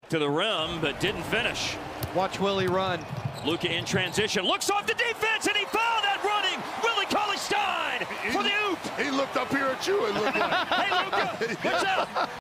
To the rim, but didn't finish. Watch Willie run. Luka in transition, looks off the defense, and he fouled that running. Willie Cauley-Stein for the oop. He looked up here at you and looked like, Hey, Luka, watch out.